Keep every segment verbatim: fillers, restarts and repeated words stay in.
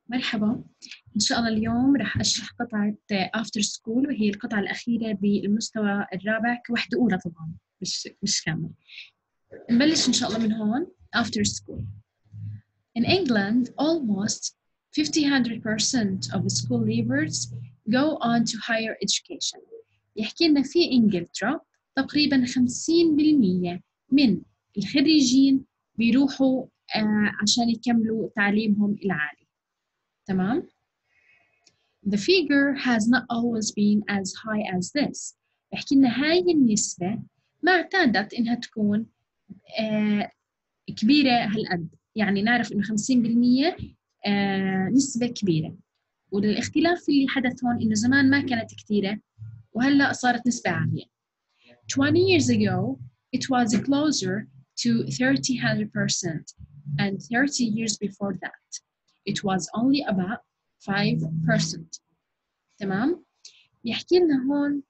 مرحبا. إن شاء الله اليوم راح أشرح قطعة After School، وهي القطعة الأخيرة بالمستوى الرابع كوحدة أولى طبعاً، مش مش كامل. نبلش إن شاء الله من هون. After School. In England, almost fifty percent of the school leavers go on to higher education. يحكي لنا في إنجلترا تقريباً خمسين بالمية من الخريجين بيروحوا آه عشان يكملوا تعليمهم العالي. تمام؟ The figure has not always been as high as this. يحكي لنا هاي النسبة ما اعتادت إنها تكون آه كبيرة هالقد، يعني نعرف إنه خمسين بالمية آه نسبة كبيرة، والاختلاف اللي حدث هون إنه زمان ما كانت كثيرة وهلأ صارت نسبة عالية. twenty years ago it was closer to thirty percent, and thirty years before that it was only about five percent. تمام؟ بيحكي لنا هون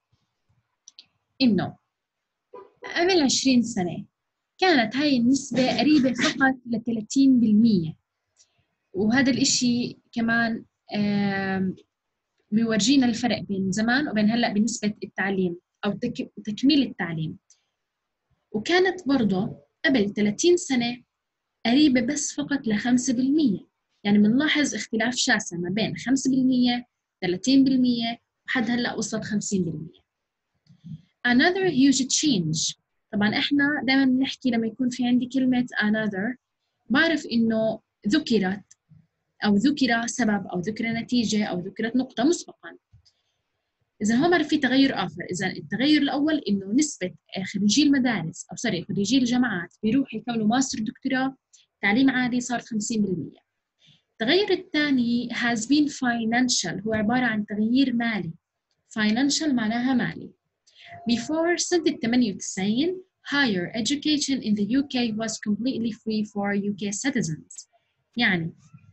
إنه قبل عشرين سنة كانت هاي النسبة قريبة فقط ل ثلاثين بالمية، وهذا الإشي كمان بيورجينا الفرق بين زمان وبين هلأ بنسبة التعليم أو تك... تكميل التعليم. وكانت برضه قبل ثلاثين سنة قريبة بس فقط ل خمسة بالمية، يعني بنلاحظ اختلاف شاسع ما بين خمسة بالمية ثلاثين بالمية وحد هلأ وصلت خمسين بالمية. Another huge change. طبعا احنا دائما بنحكي لما يكون في عندي كلمة another بعرف انه ذكرت او ذكر سبب او ذكر نتيجة او ذكرت نقطة مسبقا. اذا هو ما في تغير اخر. اذا التغير الاول انه نسبة خريجي المدارس او سوري خريجي الجامعات بيروحوا يكونوا ماستر دكتوراه تعليم عالي صارت خمسين بالمية. التغير الثاني has been financial، هو عبارة عن تغيير مالي. financial معناها مالي. Before سنة ثمانية وتسعين, higher education in the U K was completely free for U K citizens. يعني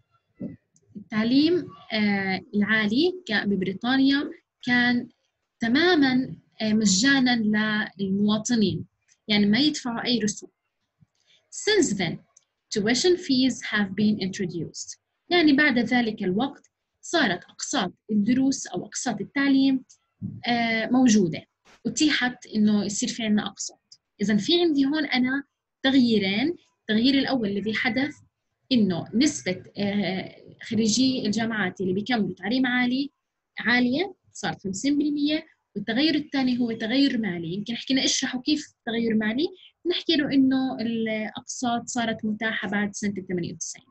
التعليم آه العالي ببريطانيا كان تماماً آه مجاناً للمواطنين، يعني ما يدفعوا أي رسوم. Since then, tuition fees have been introduced. يعني بعد ذلك الوقت صارت أقساط الدروس أو أقساط التعليم آه موجودة، أتيحت إنه يصير في عنا أقساط. إذن في عندي هون أنا تغييرين. التغيير الأول الذي حدث إنه نسبة خريجي الجامعات اللي بيكملوا تعليم عالي عالية صارت خمسين بالمية، والتغير الثاني هو تغير مالي. يمكن حكينا اشرحوا كيف تغير مالي، نحكي له إنه الأقساط صارت متاحة بعد سنة ثمانية وتسعين.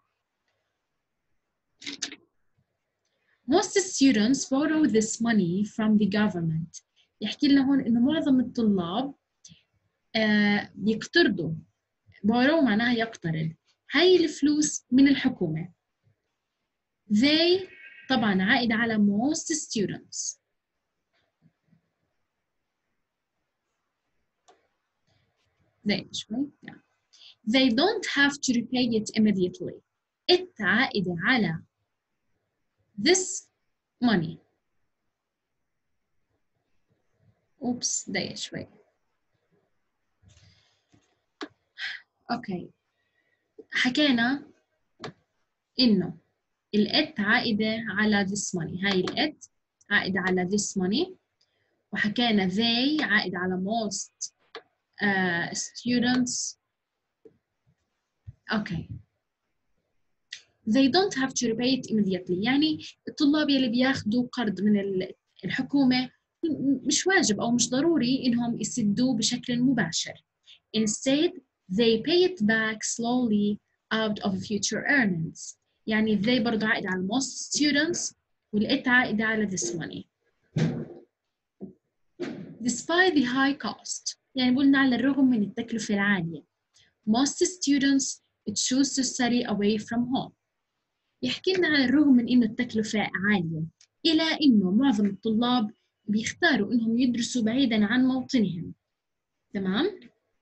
Most students borrow this money from the government. يحكي لنا هون إنه معظم الطلاب آه بيقترضوا. borrow معناها يقترض هاي الفلوس من الحكومة. They طبعاً عائد على most students. They, yeah. They don't have to repay it immediately. It عائد على this money. Oops, دقيقة شوي. أوكي. حكينا إنه الإت عائدة على this money. هاي الإت عائدة على this money. وحكينا they عائد على most uh, students. Okay. They don't have to repay it immediately. يعني الطلاب يلي بياخدوا قرض من الحكومة مش واجب أو مش ضروري إنهم يسدوه بشكل مباشر. Instead, they pay it back slowly out of future earnings. يعني they برضو عائد على most students والإت عائد على this money. Despite the high cost. يعني قلنا على الرغم من التكلفة العالية. Most students choose to study away from home. يحكي لنا على الرغم من إنه التكلفة عالية إلى إنه معظم الطلاب بيختاروا إنهم يدرسوا بعيداً عن موطنهم. تمام؟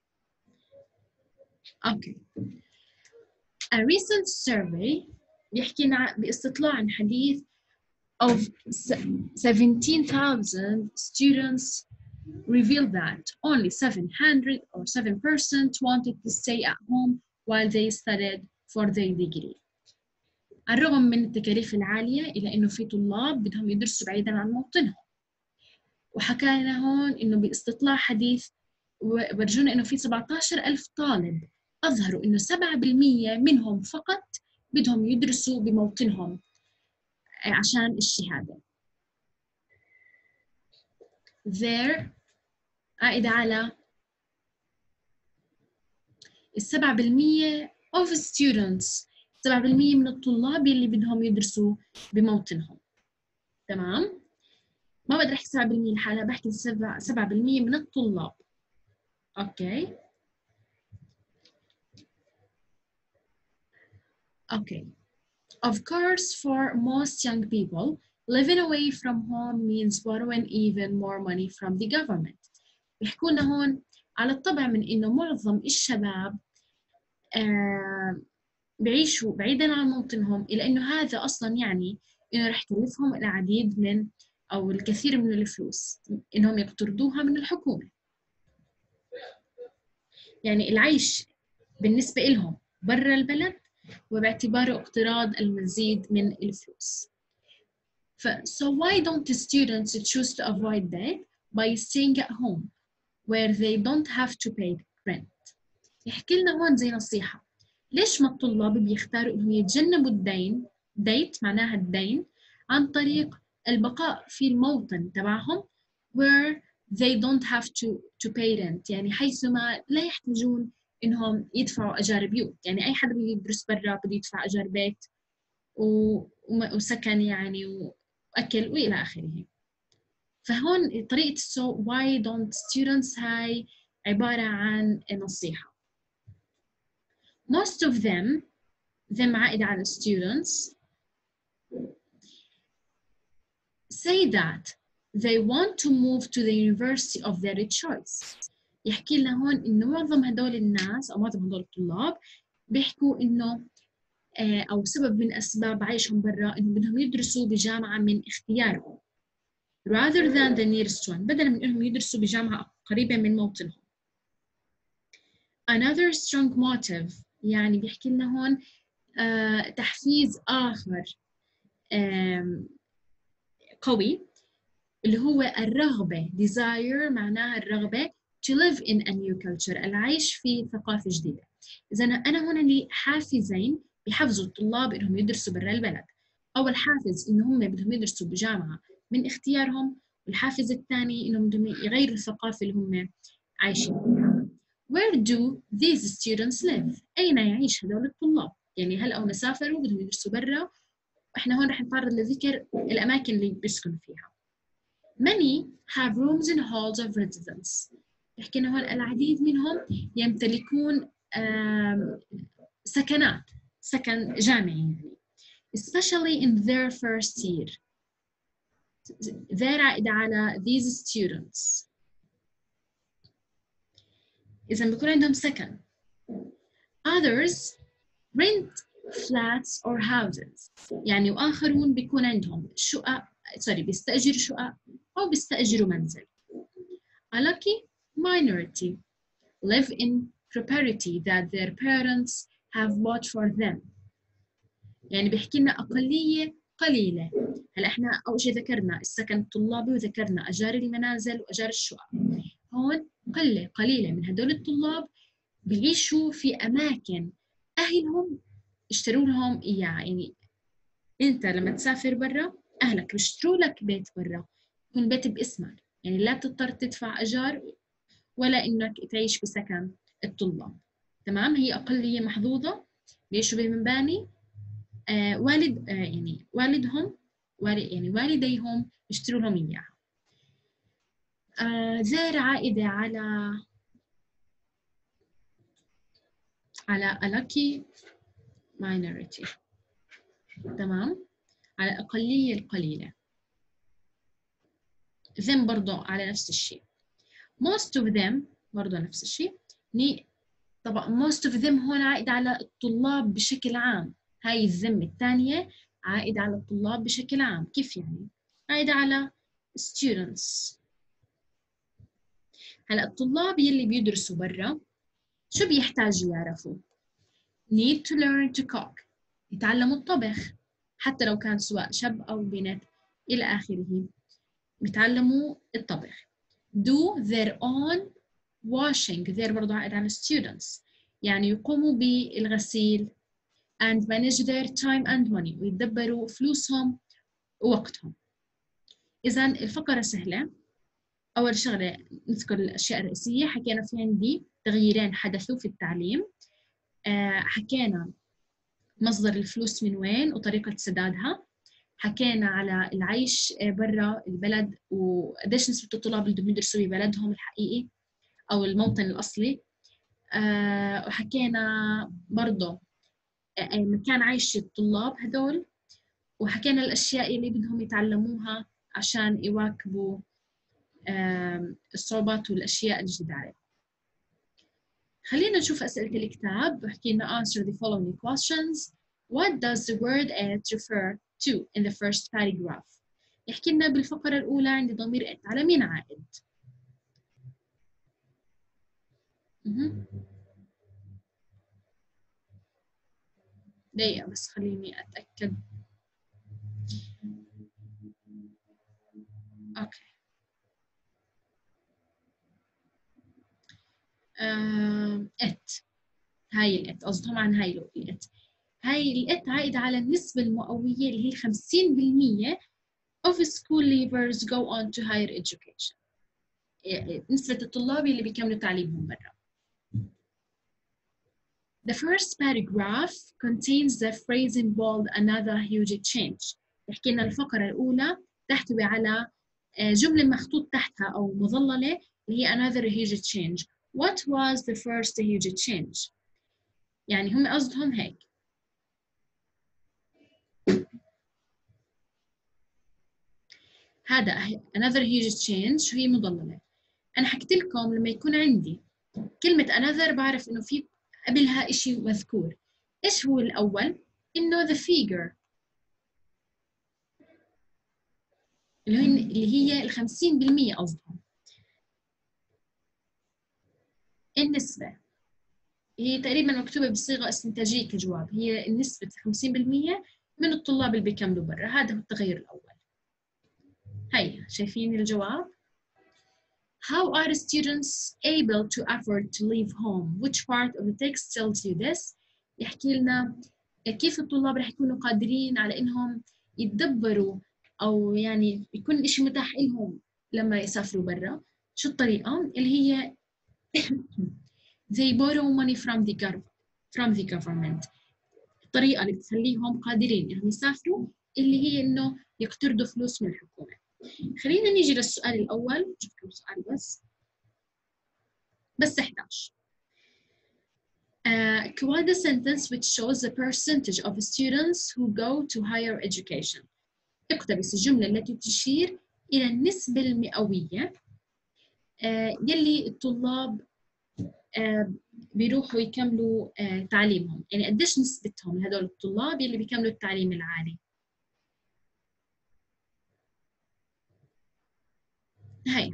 أوكي. A recent survey يحكي لنا باستطلاع حديث of seventeen thousand students revealed that only seven hundred or seven percent wanted to stay at home while they studied for their degree. على الرغم من التكاليف العالية إلا إنه في طلاب بدهم يدرسوا بعيداً عن موطنهم. وحكينا هون إنه باستطلاع حديث ورجونا إنه في سبعة عشر ألف طالب أظهروا إنه سبعة بالمية منهم فقط بدهم يدرسوا بموطنهم عشان الشهادة. there عائدة على السبعة بالمية of students، سبعة بالمية من الطلاب اللي بدهم يدرسوا بموطنهم. تمام؟ ما بقدر أحكي سبعة بالمية لحالها، بحكي سبعة بالمية من الطلاب. أوكي؟ أوكي. Of course, for most young people, living away from home means borrowing even more money from the government. بيحكوا لنا هون على الطبع من إنه معظم الشباب آه بعيشوا بعيداً عن موطنهم، إلى إنه هذا أصلاً يعني إنه رح يكلفهم العديد من أو الكثير من الفلوس إنهم يقترضوها من الحكومة. يعني العيش بالنسبة لهم برا البلد وباعتباره اقتراض المزيد من الفلوس. ف so why don't the students choose to avoid that by staying at home where they don't have to pay rent؟ يحكي لنا هون زي نصيحة، ليش ما الطلاب بيختاروا إنهم يتجنبوا الدين، ديت معناها الدين، عن طريق البقاء في الموطن تبعهم where they don't have to to pay rent، يعني حيثما لا يحتاجون إنهم يدفعوا أجار بيوت. يعني أي حدا بيدرس برا بده يدفع أجار بيت وسكن يعني وأكل وإلى آخره. فهون طريقة so why don't students هاي عبارة عن نصيحة. Most of them them عائدة على students say that they want to move to the university of their choice. يحكي لنا هون إنه معظم هدول الناس أو معظم هدول الطلاب بيحكوا إنه أو سبب من أسباب عيشهم برا إنهم بدهم يدرسوا بجامعة من اختيارهم rather than the nearest one، بدلاً من إنهم يدرسوا بجامعة قريبة من موطنهم. Another strong motive يعني بيحكي لنا هون آه تحفيز آخر آه قوي اللي هو الرغبة desire معناها الرغبة to live in a new culture، العيش في ثقافة جديدة. إذا أنا هنا لي حافزين بيحفزوا الطلاب إنهم يدرسوا برا البلد. أول حافز إنه هم بدهم يدرسوا بجامعة من اختيارهم، والحافز الثاني إنهم بدهم يغيروا الثقافة اللي هم عايشين فيها. Where do these students live؟ أين يعيش هذول الطلاب؟ يعني هل هم سافروا بدهم يدرسوا برا؟ إحنا هون رح نتعرض لذكر الأماكن اللي بيسكنوا فيها. Many have rooms in halls of residence. يحكينا هون العديد منهم يمتلكون سكنات، سكن جامعي يعني. Especially in their first year. their عائدة على these students. إذا بيكون عندهم سكن. Others rent flats or houses. يعني وآخرون بيكون عندهم شقق، سوري بيستأجروا شقق أو بيستأجروا منزل. A lucky minority live in property that their parents have bought for them. يعني بيحكي لنا أقلية قليلة. هلا إحنا أول شيء ذكرنا السكن الطلابي وذكرنا أجار المنازل وأجار الشقق. هون قلة قليلة من هدول الطلاب بيعيشوا في أماكن أهلهم اشتروا لهم إياها. يعني أنت لما تسافر برا أهلك بيشتروا لك بيت برا، يكون بيت باسمك، يعني لا تضطر تدفع أجار ولا إنك تعيش بسكن الطلاب. تمام؟ هي أقلية محظوظة بيعيشوا بمباني آه والد آه يعني والدهم والد يعني والديهم يشتروا لهم إياها. آه زار عائدة على على a lucky minority. تمام؟ على الأقلية القليلة. them برضو على نفس الشيء. most of them برضو نفس الشيء. طبعا most of them هون عائد على الطلاب بشكل عام. هاي الذم الثانية عائد على الطلاب بشكل عام. كيف يعني؟ عائد على students. هلا الطلاب يلي بيدرسوا برا شو بيحتاجوا يعرفوا؟ need to learn to cook، يتعلموا الطبخ. حتى لو كان سواء شاب أو بنت إلى آخره، بيتعلموا الطبخ. do their own washing، their برضو عائد على students، يعني يقوموا بالغسيل and manage their time and money، ويتدبروا فلوسهم ووقتهم. إذن الفقرة سهلة. أول شغلة نذكر الأشياء الرئيسية. حكينا في عندي تغييرين حدثوا في التعليم، آه حكينا مصدر الفلوس من وين وطريقة سدادها، حكينا على العيش برا البلد وقديش نسبة الطلاب اللي بدهم يدرسوا ببلدهم الحقيقي أو الموطن الأصلي، آه وحكينا برضه آه مكان عيش الطلاب هدول، وحكينا الأشياء اللي بدهم يتعلموها عشان يواكبوا آه الصعوبات والأشياء الجديدة عليهم. خلينا نشوف أسئلة الكتاب. بحكي لنا answer the following questions. What does the word it refer to in the first paragraph؟ يحكي لنا بالفقرة الأولى عندي ضمير it على مين عائد؟ دقيقة بس خليني أتأكد. أوكي. آه، it هاي الات قصدهم عن هاي الات. هاي الات عائدة على النسبة المئوية اللي هي خمسين بالمية of school leavers go on to higher education، نسبة الطلاب اللي بيكملوا تعليمهم برا. The first paragraph contains the phrase in bold another huge change. يحكي لنا الفقرة الأولى تحتوي على جملة مخطوط تحتها أو مظللة اللي هي another huge change. What was the first huge change؟ يعني هم قصدهم هيك. هذا another huge change شو هي مضللة. أنا حكيت لكم لما يكون عندي كلمة another بعرف إنه في قبلها إشي مذكور. إيش هو الأول؟ إنه the figure اللي هي اللي هي الخمسين بالمية قصدهم. النسبة هي تقريبا مكتوبة بصيغة استنتاجية كجواب، هي النسبة خمسين بالمية من الطلاب اللي بيكملوا برا. هذا هو التغير الأول. هيا شايفين الجواب؟ How are students able to afford to leave home? Which part of the text tells you this؟ يحكي لنا كيف الطلاب رح يكونوا قادرين على إنهم يتدبروا أو يعني يكون الإشي متاح لهم لما يسافروا برا. شو الطريقة؟ اللي هي they borrow money from the from the government. الطريقة اللي بتخليهم قادرين إنهم يسافروا اللي هي إنه يقترضوا فلوس من الحكومة. خلينا نيجي للسؤال الأول. شوف كم سؤال بس بس إحدى عشر. Uh, quote the sentence which shows the percentage of students who go to higher education. اقتبس الجملة التي تشير إلى النسبة المئوية uh, يلي الطلاب uh, بيروحوا يكملوا uh, تعليمهم، يعني قديش نسبتهم هدول الطلاب يلي بيكملوا التعليم العالي. هاي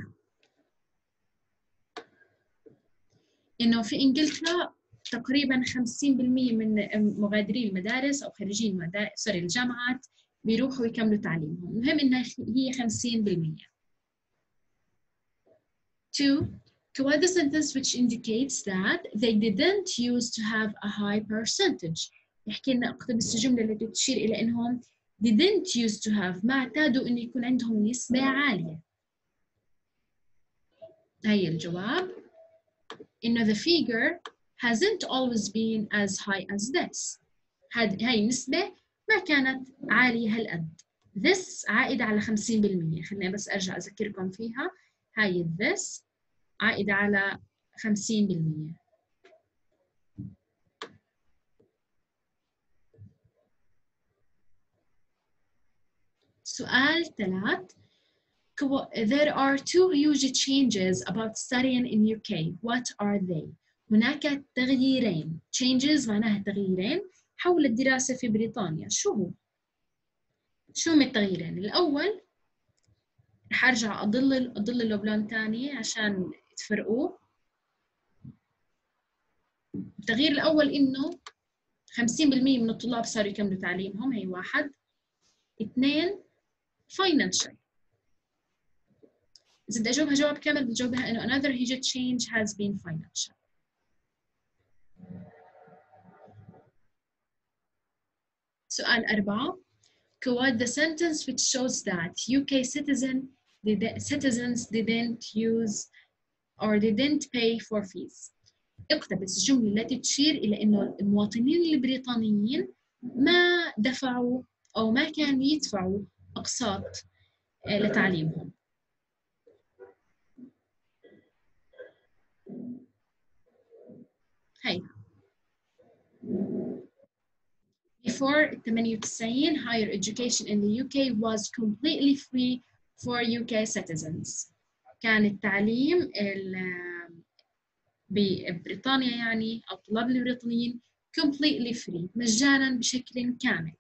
إنه في إنجلترا تقريباً خمسين بالمية من مغادري المدارس أو خريجين مدارس سوري الجامعات بيروحوا يكملوا تعليمهم. المهم إنها هي خمسين بالمية. Two, quote the sentence which indicates that they didn't used to have a high percentage. يحكي لنا اقتبس الجملة التي تشير إلى إنهم didn't used to have ما اعتادوا إنه يكون عندهم نسبة عالية. هي الجواب إنه the figure hasn't always been as high as this. هاي النسبة ما كانت عالية هالقد. This عائدة على خمسين بالمية. خلينا بس أرجع أذكركم فيها. هاي this عائدة على خمسين بالمية. سؤال ثلاث. There are two huge changes about studying in U K. What are they؟ هناك تغييرين. Changes معناها تغييرين حول الدراسة في بريطانيا. شو هو؟ شو هم التغييرين؟ الأول رح أرجع أضل أضل له بلون تاني عشان تفرقوا. التغيير الأول إنه خمسين بالمية من الطلاب صاروا يكملوا تعليمهم، هي واحد. اثنين financial. إذا بدي أجاوبها جواب كامل بدي أجاوبها إنه another huge change has been financial. سؤال أربعة. Quote the sentence which shows that U K citizen did, citizens didn't use or didn't pay for fees. اقتبس الجملة التي تشير إلى إنه المواطنين البريطانيين ما دفعوا أو ما كانوا يدفعوا أقساط لتعليمهم. هاي. Before ثمانية وتسعين, higher education in the U K was completely free for U K citizens. كان التعليم ببريطانيا يعني أو طلاب البريطانيين completely free مجانا بشكل كامل.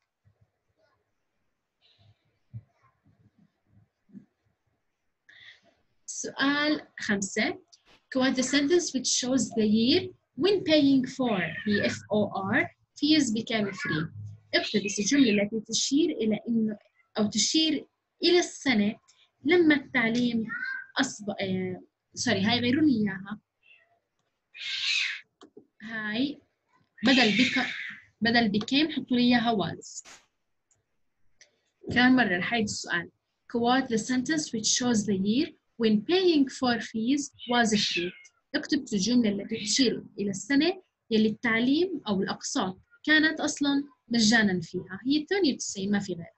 سؤال خمسة. Quote the sentence which shows the year when paying for the F O R fees became free. اقتبس الجملة التي تشير إلى إنه أو تشير إلى السنة لما التعليم أصبح آه... سوري هاي غيروا لي إياها. هاي بدل بك بدل became حطوا لي إياها was. كمان مرة هاي السؤال. Quote the sentence which shows the year when paying for fees was free. اكتب الجملة التي تشير إلى السنة يلي التعليم أو الأقساط كانت أصلاً مجاناً فيها. هي ثمانية وتسعين ما في غيرها.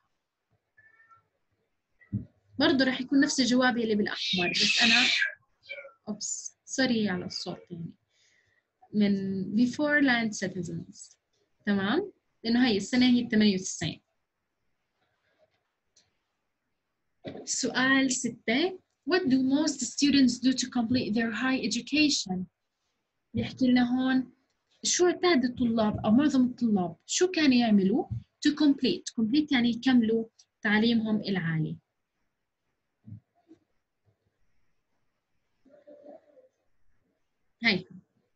برضو رح يكون نفس الجواب يلي بالأحمر بس أنا أوبس سوري على الصوت يعني من before land citizens. تمام؟ لأنه هي السنة هي ثمانية وتسعين. سؤال ستة. What do most students do to complete their high education? بيحكي لنا هون شو اعتاد الطلاب أو معظم الطلاب شو كانوا يعملوا to complete. complete يعني يكملوا تعليمهم العالي. هاي.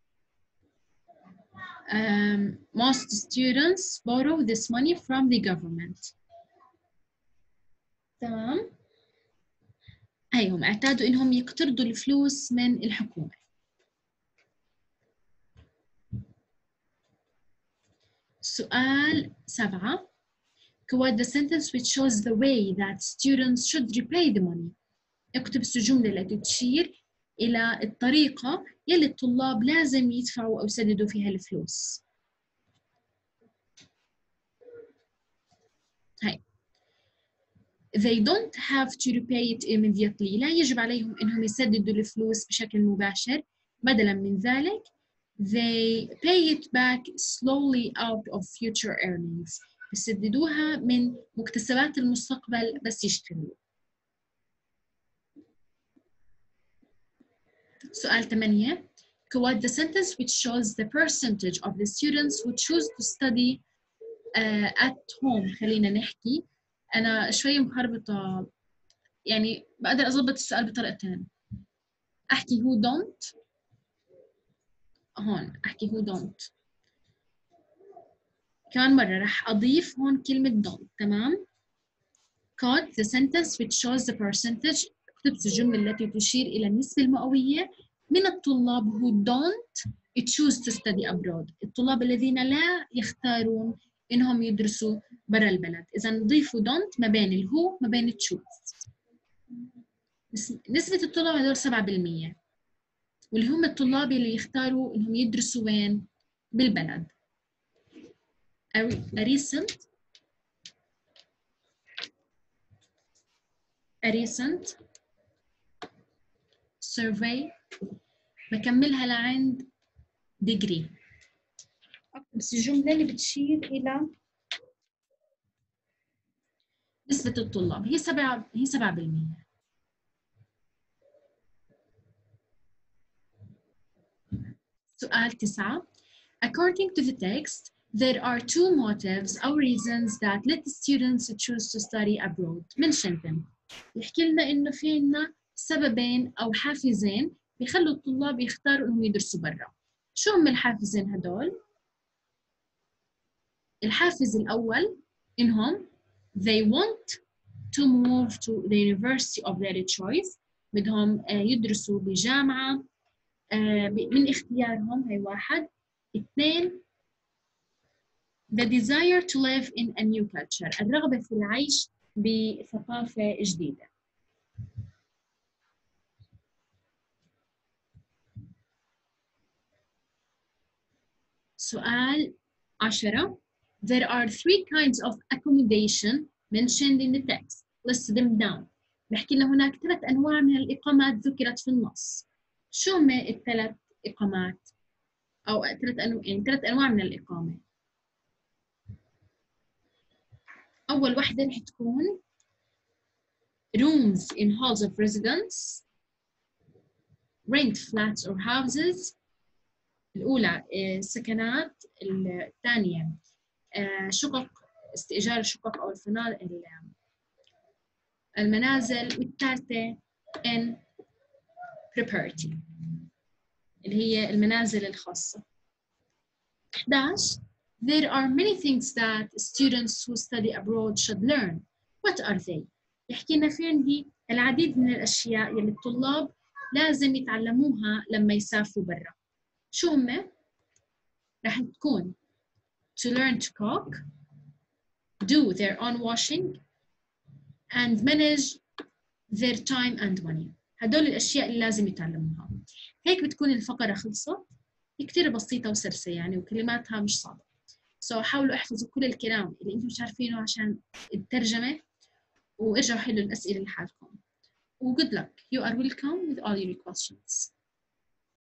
Um, most students borrow this money from the government. تمام. هيهم اعتادوا إنهم يقترضوا الفلوس من الحكومة. سؤال سبعة. Quote the sentence which shows the way that students should repay the money. اقتبس الجملة التي تشير إلى الطريقة يلي الطلاب لازم يدفعوا أو يسددوا فيها الفلوس. هاي. They don't have to repay it immediately. لا يجب عليهم إنهم يسددوا الفلوس بشكل مباشر. بدلاً من ذلك they pay it back slowly out of future earnings. يسددوها من مكتسبات المستقبل بس يشتغلوا. سؤال ثمانية. Quote the sentence which shows the percentage of the students who choose to study uh, at home. خلينا نحكي أنا شوي مخربطة يعني بقدر أضبط السؤال بطريقتين. أحكي who don't هون أحكي who don't. كمان مرة رح أضيف هون كلمة don't. تمام. Quote the sentence which shows the percentage. اكتبت الجملة التي تشير إلى النسبة المئوية من الطلاب who don't choose to study abroad. الطلاب الذين لا يختارون إنهم يدرسوا برا البلد. إذا نضيفوا don't ما بين الهو ما بين choose. نسبة الطلاب هذول سبعة بالمية واللي هم الطلاب اللي يختاروا إنهم يدرسوا وين بالبلد. A recent a recent survey بكملها لعند degree. بس الجملة اللي بتشير إلى نسبة الطلاب هي سبعة هي سبعة بالمية. سؤال تسعة. According to the text, there are two motives or reasons that let the students choose to study abroad. mention them. يحكي لنا إنه في لنا سببين أو حافزين بيخلوا الطلاب يختاروا إنهم يدرسوا برا. شو هم الحافزين هدول؟ الحافز الأول إنهم they want to move to the university of their choice. بدهم يدرسوا بجامعة من اختيارهم. هي واحد. اثنين the desire to live in a new culture. الرغبة في العيش بثقافة جديدة. سؤال عشرة. There are three kinds of accommodation mentioned in the text. List them down. بحكي لنا هناك ثلاث أنواع من الإقامات ذكرت في النص. شو هم الثلاث إقامات؟ أو ثلاث أنواع، يعني ثلاث أنواع من الإقامة. أول واحدة رح تكون rooms in halls of residence, rent flats or houses. الأولى سكنات، الثانية شقق، استئجار الشقق أو الفنادق المنازل، والثالثة in property اللي هي المنازل الخاصة. إحدى عشر. There are many things that students who study abroad should learn. What are they? يحكي لنا في عندي العديد من الأشياء يلي الطلاب لازم يتعلموها لما يسافروا برا. شو هم؟ رح تكون to learn to cook, do their own washing, and manage their time and money. هدول الأشياء اللي لازم يتعلموها. هيك بتكون الفقرة خلصت. هي كتير بسيطة وسرسة يعني، وكلماتها مش صعبة. so حاولوا احفظوا كل الكلام اللي انتم مش عارفينه عشان الترجمة، وارجعوا حلوا الأسئلة لحالكم. و good luck. You are welcome with all your questions.